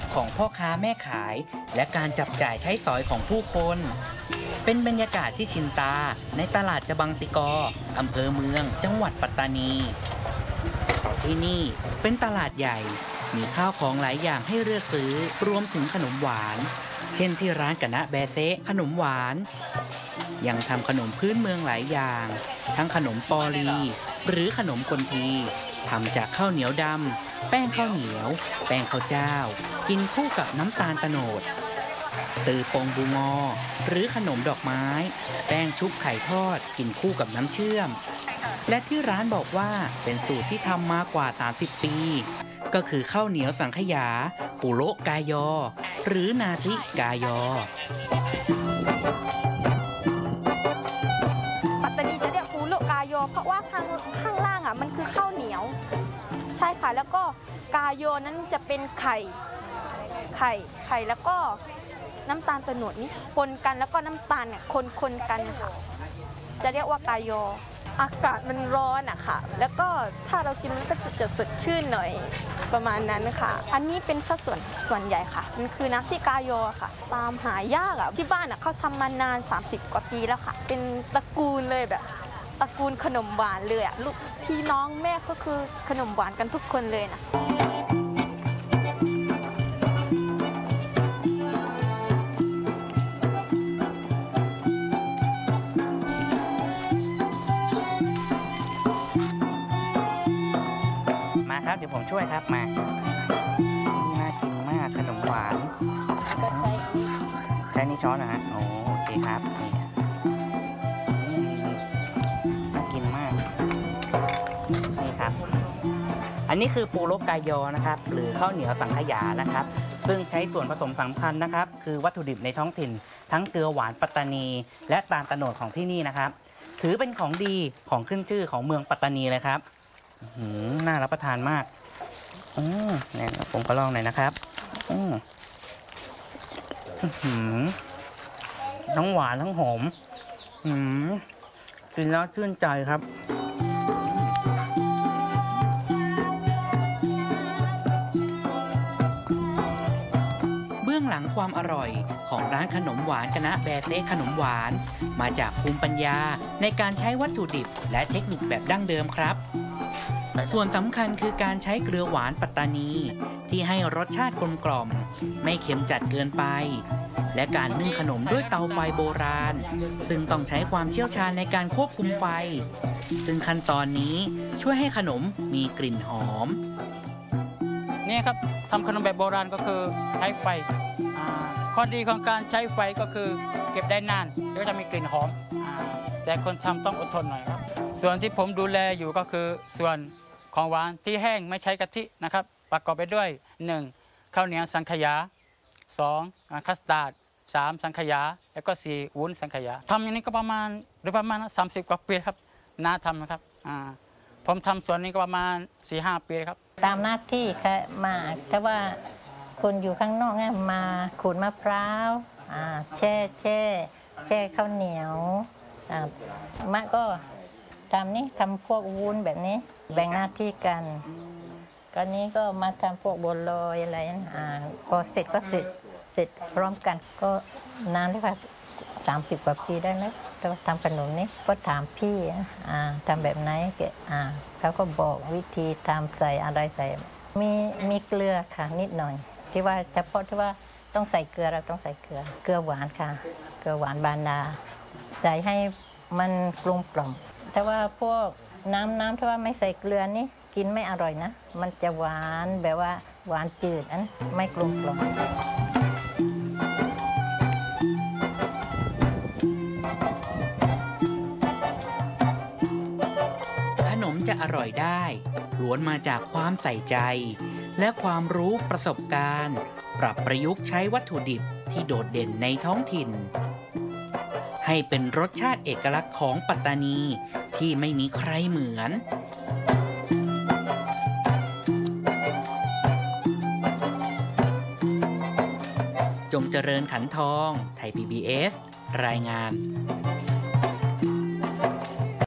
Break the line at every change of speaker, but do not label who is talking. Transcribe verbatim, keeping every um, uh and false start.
ของพ่อค้าแม่ขายและการจับจ่ายใช้สอยของผู้คนเป็นบรรยากาศที่ชินตาในตลาดจบังติกออำเภอเมืองจังหวัดปัตตานีที่นี่เป็นตลาดใหญ่มีข้าวของหลายอย่างให้เลือกซื้อรวมถึงขนมหวานเช่นที่ร้านกะนะแบเซขนมหวานยังทำขนมพื้นเมืองหลายอย่างทั้งขนมปอลีหรือขนมกลทีทำจากข้าวเหนียวดำแป้งข้าวเหนียวแป้งข้าวเจ้ากินคู่กับน้ำตาลโตนดตือปงบูงอหรือขนมดอกไม้แป้งชุบไข่ทอดกินคู่กับน้ำเชื่อมและที่ร้านบอกว่าเป็นสูตรที่ทำมากว่าสามสิบปีก็คือข้าวเหนียวสังขยาปุโรกายอหรือนาซิกายอ
ปัตตานีจะเรียกปุโรกายอเพราะว่าข้างข้างล่างอ่ะมันคือข้าวเหนียวใช่ค่ะแล้วก็กายอนั้นจะเป็นไข่ไข่ไข่แล้วก็น้ำตาลโตนดนี่คนกันแล้วก็น้ำตาลเนี่ยคนคนกันค่ะจะเรียกว่ากายออากาศมันร้อนอะค่ะแล้วก็ถ้าเรากินมันก็จะจะสดชื่นหน่อยประมาณนั้นค่ะอันนี้เป็นสัดส่วนส่วนใหญ่ค่ะมันคือนาซิกายอค่ะตามหายากอะที่บ้านอะเขาทำมานานสามสิบกว่าปีแล้วค่ะเป็นตระกูลเลยแบบตระกูลขนมหวานเลยอะลูกพี่น้องแม่ก็คือขนมหวานกันทุกคนเลยนะ
ครับเดี๋ยวผมช่วยครับมาน่ากินมากขนมหวาน
ก็ใช้
ใช้นี่ช้อนนะฮะโอเคครับนี่น่ากินมากนี่ครับอันนี้คือปูโรกายอนะครับหรือข้าวเหนียวสังขยานะครับซึ่งใช้ส่วนผสมสำคัญนะครับคือวัตถุดิบในท้องถิ่นทั้งเกลือหวานปัตตานีและตาลโตนดของที่นี่นะครับถือเป็นของดีของขึ้นชื่อของเมืองปัตตานีเลยครับน่ารับประทานมากอืมเนี่ยผมก็ลองหน่อยนะครับอืมทั้งหวานทั้งหอมอืมกินแล้วชื่นใจครับเบื้องหลังความอร่อยของร้านขนมหวานกะนะแบเซขนมหวานมาจากภูมิปัญญาในการใช้วัตถุดิบและเทคนิคแบบดั้งเดิมครับส่วนสำคัญคือการใช้เกลือหวานปัตตานีที่ให้รสชาติกลมกล่อมไม่เค็มจัดเกินไปและการนึ่งขนมด้วยเตาไฟโบราณซึ่งต้องใช้ความเชี่ยวชาญในการควบคุมไฟซึ่งขั้นตอนนี้ช่วยให้ขนมมีกลิ่นหอม
นี่ครับทำขนมแบบโบราณก็คือใช้ไฟข้อดีของการใช้ไฟก็คือเก็บได้นานแล้วก็จะมีกลิ่นหอมแต่คนทำต้องอดทนหน่อยครับส่วนที่ผมดูแลอยู่ก็คือส่วนของหวานที่แห้งไม่ใช้กะทินะครับประกอบไปด้วยหนึ่งข้าวเหนียวสังขยาสองคัสตาร์ดสามสังขยาแล้วก็สี่วุ้นสังขยาทำอย่างนี้ก็ประมาณหรือประมาณสามสิบกว่าปีครับน้าทำนะครับผมทำส่วนนี้ก็ประมาณสี่ห้าปีครับ
ตามหน้าที่ค่ะมาแต่ว่าคนอยู่ข้างนอกเนี่ยมาขูดมะพร้าวแช่แช่แช่ข้าวเหนียวมะก็ทำนี่ทำพวกวุ้นแบบนี้แบ่งหน้าที่กันก็นี้ก็มาทำพวกบัวลอยอะไรอ่าพอเสร็จก็เสร็จเสร็จพร้อมกันก็นานเลยค่ะสามสิบกว่าปีได้แล้วเราทำขนมนี้ก็ถามพี่อ่าทำแบบไหนแกอ่าเขาก็บอกวิธีทำใส่อะไรใส่มีมีเกลือค่ะนิดหน่อยที่ว่าเฉพาะที่ว่าต้องใส่เกลือเราต้องใส่เกลือเกลือหวานค่ะเกลือหวานบานาใส่ให้มันกลมกล่อมแต่ว่าพวกน้ำน้ำถ้าว่าไม่ใส่เกลือนี่กินไม่อร่อยนะมันจะหวานแบบว่าหวานจืดอันไม่กลมกล่อม
ขนมจะอร่อยได้ล้วนมาจากความใส่ใจและความรู้ประสบการณ์ปรับประยุกต์ใช้วัตถุดิบที่โดดเด่นในท้องถิ่นให้เป็นรสชาติเอกลักษณ์ของปัตตานีที่ไม่มีใครเหมือนจงเจริญขันทองไทย พี บี เอส รายงาน